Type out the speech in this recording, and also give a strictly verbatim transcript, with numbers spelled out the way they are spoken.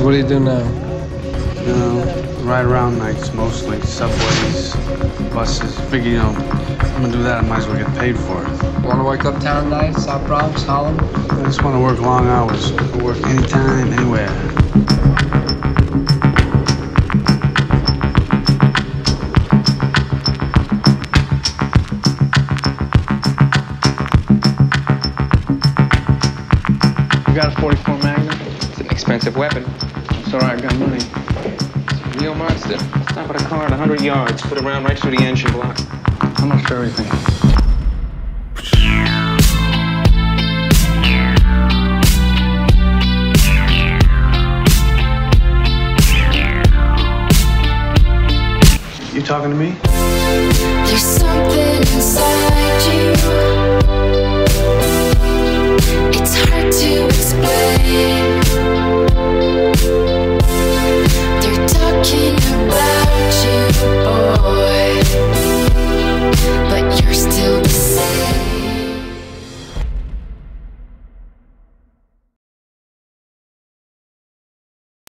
what do you do now? You know, ride around nights mostly, subways, buses. Figure, you know, I'm gonna do that, I might as well get paid for it. Want to work uptown nights, South Bronx, Harlem? I just want to work long hours. I can work anytime, anywhere. You got a forty-four Magnum? It's an expensive weapon. It's all right, I got money. It's a real monster. Stop at a car at one hundred yards, put it around right through the engine block. How much for everything? You talking to me? There's something